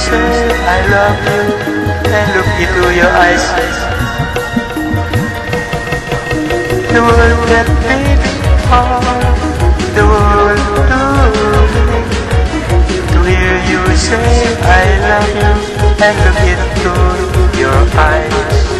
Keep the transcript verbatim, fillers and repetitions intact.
say I love you and look into your eyes. The world that beats hard, the world to me, to hear you say I love you and look into your eyes.